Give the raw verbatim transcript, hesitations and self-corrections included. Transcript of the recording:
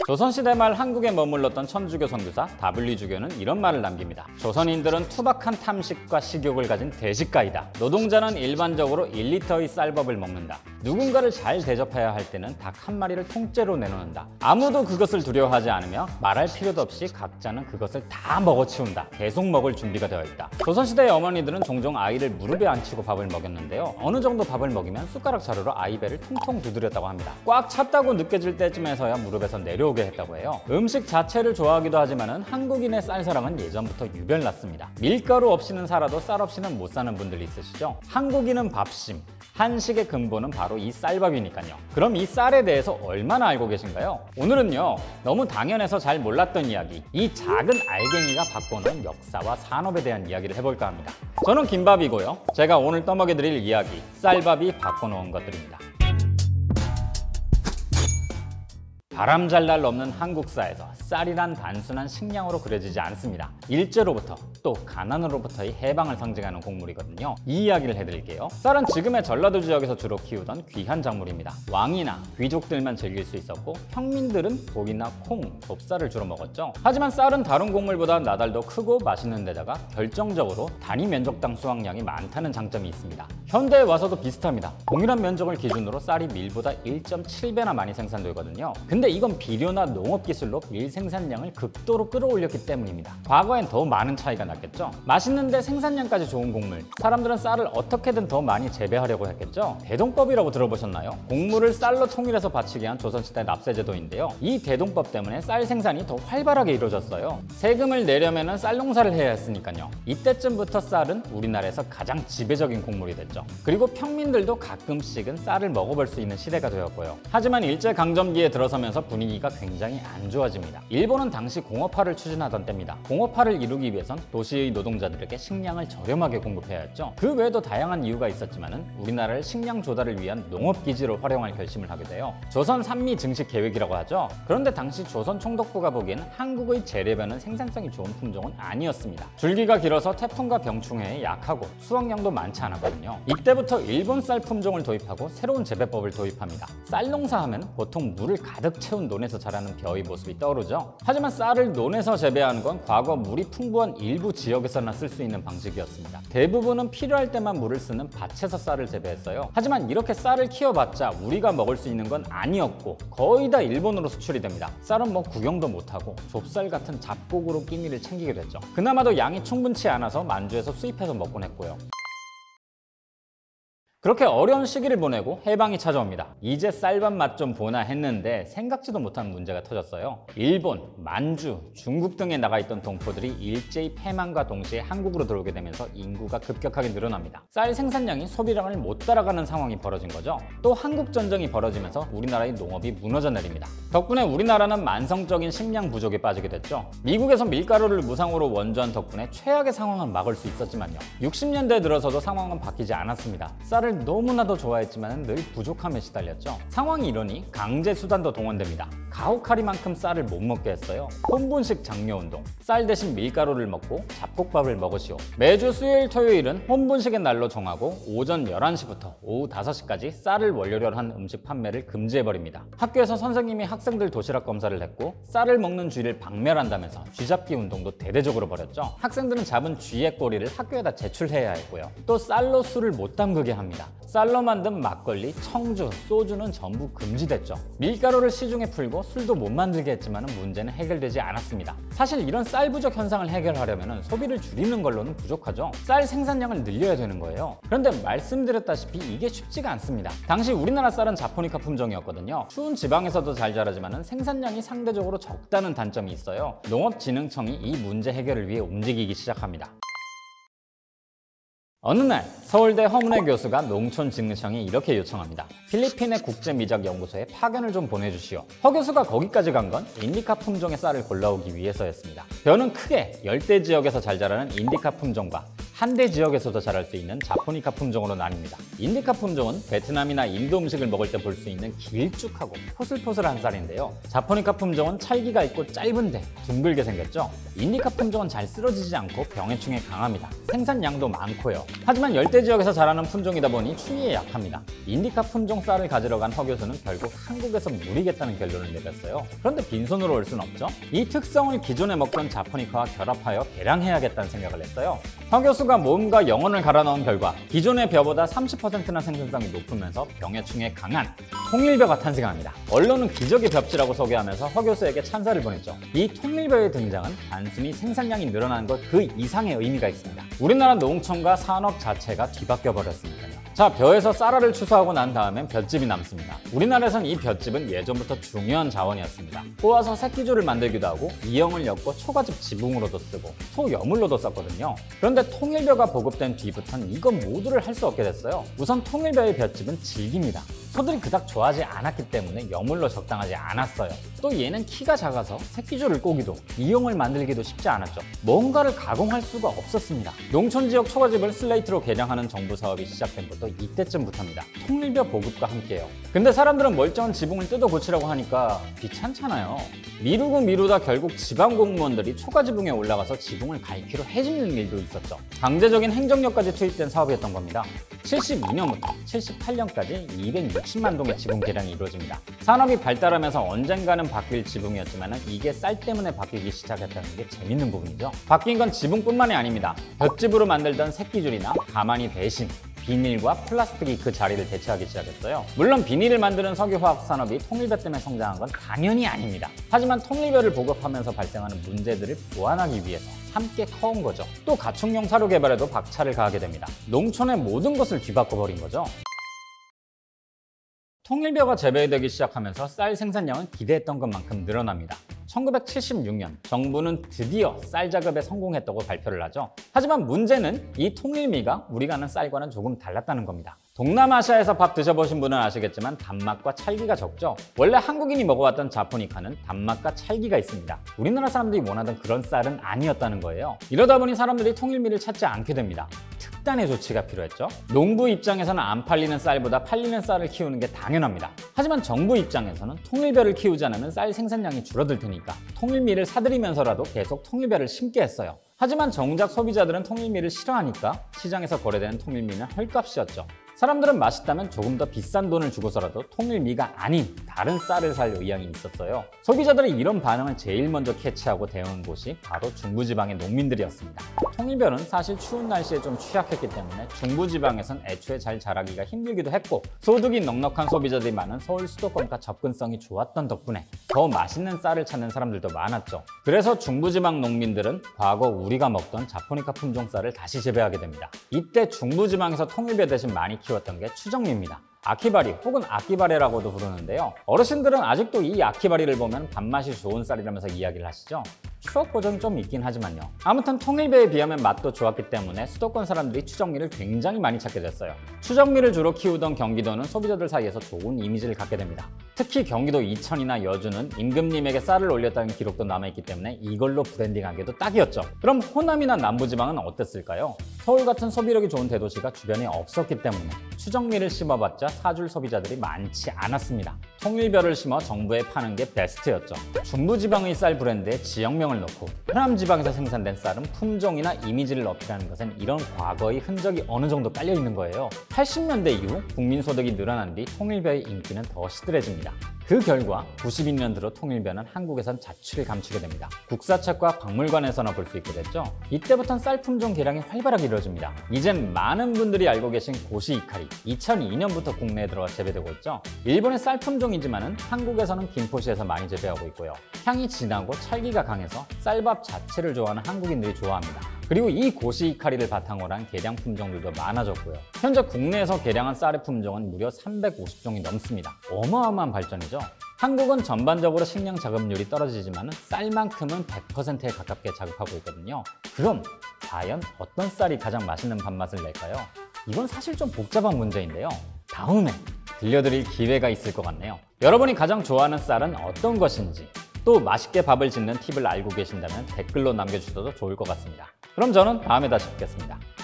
조선시대 말 한국에 머물렀던 천주교 선교사 다블리주교는 이런 말을 남깁니다. 조선인들은 투박한 탐식과 식욕을 가진 대식가이다. 노동자는 일반적으로 일 리터의 쌀밥을 먹는다. 누군가를 잘 대접해야 할 때는 닭 한 마리를 통째로 내놓는다. 아무도 그것을 두려워하지 않으며 말할 필요도 없이 각자는 그것을 다 먹어치운다. 계속 먹을 준비가 되어 있다. 조선시대의 어머니들은 종종 아이를 무릎에 앉히고 밥을 먹였는데요. 어느 정도 밥을 먹이면 숟가락 자루로 아이 배를 통통 두드렸다고 합니다. 꽉 찼다고 느껴질 때쯤에서야 무릎에서 내려오게 했다고 해요. 음식 자체를 좋아하기도 하지만은 한국인의 쌀사랑은 예전부터 유별났습니다. 밀가루 없이는 살아도 쌀 없이는 못 사는 분들 있으시죠? 한국인은 밥심, 한식의 근본은 바로 이 쌀밥이니까요. 그럼 이 쌀에 대해서 얼마나 알고 계신가요? 오늘은요, 너무 당연해서 잘 몰랐던 이야기, 이 작은 알갱이가 바꿔놓은 역사와 산업에 대한 이야기를 해볼까 합니다. 저는 김밥이고요. 제가 오늘 떠먹여드릴 이야기, 쌀밥이 바꿔놓은 것들입니다. 바람잘 날 없는 한국사에서 쌀이란 단순한 식량으로 그려지지 않습니다. 일제로부터 또 가난으로부터의 해방을 상징하는 곡물이거든요. 이 이야기를 해드릴게요. 쌀은 지금의 전라도 지역에서 주로 키우던 귀한 작물입니다. 왕이나 귀족들만 즐길 수 있었고 평민들은 고기나 콩, 좁쌀을 주로 먹었죠. 하지만 쌀은 다른 곡물보다 나달도 크고 맛있는 데다가 결정적으로 단위 면적당 수확량이 많다는 장점이 있습니다. 현대에 와서도 비슷합니다. 동일한 면적을 기준으로 쌀이 밀보다 일 점 칠 배나 많이 생산되거든요. 근데 이건 비료나 농업 기술로 밀 생산량을 극도로 끌어올렸기 때문입니다. 과거엔 더 많은 차이가 났겠죠. 맛있는데 생산량까지 좋은 곡물, 사람들은 쌀을 어떻게든 더 많이 재배하려고 했겠죠. 대동법이라고 들어보셨나요? 곡물을 쌀로 통일해서 바치게 한 조선시대 납세제도인데요. 이 대동법 때문에 쌀 생산이 더 활발하게 이루어졌어요. 세금을 내려면 쌀 농사를 해야 했으니까요. 이때쯤부터 쌀은 우리나라에서 가장 지배적인 곡물이 됐죠. 그리고 평민들도 가끔씩은 쌀을 먹어볼 수 있는 시대가 되었고요. 하지만 일제강점기에 들어서면서 분위기가 굉장히 안 좋아집니다. 일본은 당시 공업화를 추진하던 때입니다. 공업화를 이루기 위해선 도시의 노동자들에게 식량을 저렴하게 공급해야 했죠. 그 외에도 다양한 이유가 있었지만은 우리나라를 식량 조달을 위한 농업기지로 활용할 결심을 하게 돼요. 조선 산미 증식 계획이라고 하죠. 그런데 당시 조선 총독부가 보기에는 한국의 재래변은 생산성이 좋은 품종은 아니었습니다. 줄기가 길어서 태풍과 병충해에 약하고 수확량도 많지 않았거든요. 이때부터 일본 쌀 품종을 도입하고 새로운 재배법을 도입합니다. 쌀 농사하면 보통 물을 가득 채운 논에서 자라는 벼의 모습이 떠오르죠. 하지만 쌀을 논에서 재배하는 건 과거 물이 풍부한 일부 지역에서나 쓸 수 있는 방식이었습니다. 대부분은 필요할 때만 물을 쓰는 밭에서 쌀을 재배했어요. 하지만 이렇게 쌀을 키워봤자 우리가 먹을 수 있는 건 아니었고 거의 다 일본으로 수출이 됩니다. 쌀은 뭐 구경도 못하고 좁쌀 같은 잡곡으로 끼니를 챙기게 됐죠. 그나마도 양이 충분치 않아서 만주에서 수입해서 먹곤 했고요. 그렇게 어려운 시기를 보내고 해방이 찾아옵니다. 이제 쌀밥 맛 좀 보나 했는데 생각지도 못한 문제가 터졌어요. 일본, 만주, 중국 등에 나가 있던 동포들이 일제히 패망과 동시에 한국으로 들어오게 되면서 인구가 급격하게 늘어납니다. 쌀 생산량이 소비량을 못 따라가는 상황이 벌어진 거죠. 또 한국전쟁이 벌어지면서 우리나라의 농업이 무너져 내립니다. 덕분에 우리나라는 만성적인 식량 부족에 빠지게 됐죠. 미국에서 밀가루를 무상으로 원조한 덕분에 최악의 상황은 막을 수 있었지만요. 육십 년대에 들어서도 상황은 바뀌지 않았습니다. 쌀을 너무나도 좋아했지만 늘 부족함에 시달렸죠. 상황이 이러니 강제 수단도 동원됩니다. 가혹하리만큼 쌀을 못 먹게 했어요. 혼분식 장려운동, 쌀 대신 밀가루를 먹고 잡곡밥을 먹으시오. 매주 수요일 토요일은 혼분식의 날로 정하고 오전 열한 시부터 오후 다섯 시까지 쌀을 원료로 한 음식 판매를 금지해버립니다. 학교에서 선생님이 학생들 도시락 검사를 했고 쌀을 먹는 쥐를 박멸한다면서 쥐잡기 운동도 대대적으로 벌였죠. 학생들은 잡은 쥐의 꼬리를 학교에다 제출해야 했고요. 또 쌀로 술을 못 담그게 합니다. 쌀로 만든 막걸리, 청주, 소주는 전부 금지됐죠. 밀가루를 시중에 풀고 술도 못 만들게 했지만 문제는 해결되지 않았습니다. 사실 이런 쌀 부족 현상을 해결하려면 소비를 줄이는 걸로는 부족하죠. 쌀 생산량을 늘려야 되는 거예요. 그런데 말씀드렸다시피 이게 쉽지가 않습니다. 당시 우리나라 쌀은 자포니카 품종이었거든요. 추운 지방에서도 잘 자라지만 생산량이 상대적으로 적다는 단점이 있어요. 농업진흥청이 이 문제 해결을 위해 움직이기 시작합니다. 어느 날 서울대 허문회 교수가 농촌진흥청에 이렇게 요청합니다. 필리핀의 국제미적연구소에 파견을 좀 보내주시오. 허 교수가 거기까지 간 건 인디카 품종의 쌀을 골라오기 위해서였습니다. 벼는 크게 열대 지역에서 잘 자라는 인디카 품종과 한대 지역에서도 자랄 수 있는 자포니카 품종으로 나뉩니다. 인디카 품종은 베트남이나 인도 음식을 먹을 때 볼 수 있는 길쭉하고 포슬포슬한 쌀인데요. 자포니카 품종은 찰기가 있고 짧은데 둥글게 생겼죠. 인디카 품종은 잘 쓰러지지 않고 병해충에 강합니다. 생산량도 많고요. 하지만 열대 지역에서 자라는 품종이다 보니 추위에 약합니다. 인디카 품종 쌀을 가지러 간 허교수는 결국 한국에서 무리겠다는 결론을 내렸어요. 그런데 빈손으로 올 순 없죠. 이 특성을 기존에 먹던 자포니카와 결합하여 개량해야겠다는 생각을 했어요. 허교수가 몸과 영혼을 갈아 넣은 결과 기존의 벼보다 삼십 퍼센트나 생산성이 높으면서 병해충에 강한 통일벼가 탄생합니다. 언론은 기적의 벽지라고 소개하면서 허교수에게 찬사를 보냈죠. 이 통일벼의 등장은 단순히 생산량이 늘어나는 것 그 이상의 의미가 있습니다. 우리나라 농촌과 산업 자체가 뒤바뀌어 버렸으니까요. 자, 벼에서 쌀알을 추수하고 난 다음엔 볏짚이 남습니다. 우리나라에선 이 볏짚은 예전부터 중요한 자원이었습니다. 꼬아서 새끼줄을 만들기도 하고 이형을 엮고 초가집 지붕으로도 쓰고 소여물로도 썼거든요. 그런데 통일벼가 보급된 뒤부터는 이것 모두를 할 수 없게 됐어요. 우선 통일벼의 볏짚은 질깁니다. 소들이 그닥 좋아하지 않았기 때문에 여물로 적당하지 않았어요. 또 얘는 키가 작아서 새끼줄을 꼬기도 이형을 만들기도 쉽지 않았죠. 뭔가를 가공할 수가 없었습니다. 농촌 지역 초가집을 슬레이트로 개량하는 정부 사업이 시작된 것도 이때쯤부터입니다. 통일벼 보급과 함께요. 근데 사람들은 멀쩡한 지붕을 뜯어 고치라고 하니까 귀찮잖아요. 미루고 미루다 결국 지방 공무원들이 초가지붕에 올라가서 지붕을 갈퀴로 해집는 일도 있었죠. 강제적인 행정력까지 투입된 사업이었던 겁니다. 칠십이 년부터 칠십팔 년까지 이백육십만 동의 지붕 개량이 이루어집니다. 산업이 발달하면서 언젠가는 바뀔 지붕이었지만 이게 쌀 때문에 바뀌기 시작했다는 게 재밌는 부분이죠. 바뀐 건 지붕뿐만이 아닙니다. 볏짚으로 만들던 새끼줄이나 가마니 대신 비닐과 플라스틱이 그 자리를 대체하기 시작했어요. 물론 비닐을 만드는 석유화학 산업이 통일벼 때문에 성장한 건 당연히 아닙니다. 하지만 통일벼를 보급하면서 발생하는 문제들을 보완하기 위해서 함께 커온 거죠. 또 가축용 사료 개발에도 박차를 가하게 됩니다. 농촌의 모든 것을 뒤바꿔버린 거죠. 통일벼가 재배되기 시작하면서 쌀 생산량은 기대했던 것만큼 늘어납니다. 천구백칠십육 년 정부는 드디어 쌀 작업에 성공했다고 발표를 하죠. 하지만 문제는 이 통일미가 우리가 아는 쌀과는 조금 달랐다는 겁니다. 동남아시아에서 밥 드셔보신 분은 아시겠지만 단맛과 찰기가 적죠. 원래 한국인이 먹어왔던 자포니카는 단맛과 찰기가 있습니다. 우리나라 사람들이 원하던 그런 쌀은 아니었다는 거예요. 이러다 보니 사람들이 통일미를 찾지 않게 됩니다. 특단의 조치가 필요했죠. 농부 입장에서는 안 팔리는 쌀보다 팔리는 쌀을 키우는 게 당연합니다. 하지만 정부 입장에서는 통일벼를 키우지 않으면 쌀 생산량이 줄어들 테니까 통일미를 사들이면서라도 계속 통일벼를 심게 했어요. 하지만 정작 소비자들은 통일미를 싫어하니까 시장에서 거래되는 통일미는 헐값이었죠. 사람들은 맛있다면 조금 더 비싼 돈을 주고서라도 통일미가 아닌 다른 쌀을 살 의향이 있었어요. 소비자들의 이런 반응을 제일 먼저 캐치하고 대응한 곳이 바로 중부지방의 농민들이었습니다. 통일벼는 사실 추운 날씨에 좀 취약했기 때문에 중부지방에선 애초에 잘 자라기가 힘들기도 했고 소득이 넉넉한 소비자들이 많은 서울 수도권과 접근성이 좋았던 덕분에 더 맛있는 쌀을 찾는 사람들도 많았죠. 그래서 중부지방 농민들은 과거 우리가 먹던 자포니카 품종 쌀을 다시 재배하게 됩니다. 이때 중부지방에서 통일벼 대신 많이 키웠던 게 추정미입니다. 아키바리 혹은 아키바레라고도 부르는데요. 어르신들은 아직도 이 아키바리를 보면 밥맛이 좋은 쌀이라면서 이야기를 하시죠. 추억 버전이 좀 있긴 하지만요. 아무튼 통일벼에 비하면 맛도 좋았기 때문에 수도권 사람들이 추정미를 굉장히 많이 찾게 됐어요. 추정미를 주로 키우던 경기도는 소비자들 사이에서 좋은 이미지를 갖게 됩니다. 특히 경기도 이천이나 여주는 임금님에게 쌀을 올렸다는 기록도 남아있기 때문에 이걸로 브랜딩하기도 딱이었죠. 그럼 호남이나 남부지방은 어땠을까요? 서울 같은 소비력이 좋은 대도시가 주변에 없었기 때문에 추정미를 심어봤자 사줄 소비자들이 많지 않았습니다. 통일벼를 심어 정부에 파는 게 베스트였죠. 중부지방의 쌀 브랜드에 지역명을 넣고 호남지방에서 생산된 쌀은 품종이나 이미지를 어필하는 것은 이런 과거의 흔적이 어느 정도 깔려 있는 거예요. 팔십 년대 이후 국민소득이 늘어난 뒤 통일벼의 인기는 더 시들해집니다. 그 결과 구십이 년대로 통일벼는 한국에선 자취를 감추게 됩니다. 국사책과 박물관에서나 볼 수 있게 됐죠. 이때부터는 쌀 품종 개량이 활발하게 이루어집니다. 이젠 많은 분들이 알고 계신 고시 이카리, 이천이 년부터 국내에 들어와 재배되고 있죠. 일본의 쌀 품종이지만 한국에서는 김포시에서 많이 재배하고 있고요. 향이 진하고 찰기가 강해서 쌀밥 자체를 좋아하는 한국인들이 좋아합니다. 그리고 이 고시 이카리를 바탕으로 한 개량 품종들도 많아졌고요. 현재 국내에서 개량한 쌀의 품종은 무려 삼백오십 종이 넘습니다. 어마어마한 발전이죠. 한국은 전반적으로 식량 자급률이 떨어지지만 쌀만큼은 백 퍼센트에 가깝게 자급하고 있거든요. 그럼 과연 어떤 쌀이 가장 맛있는 밥맛을 낼까요? 이건 사실 좀 복잡한 문제인데요. 다음에 들려드릴 기회가 있을 것 같네요. 여러분이 가장 좋아하는 쌀은 어떤 것인지, 또 맛있게 밥을 짓는 팁을 알고 계신다면 댓글로 남겨주셔도 좋을 것 같습니다. 그럼 저는 다음에 다시 뵙겠습니다.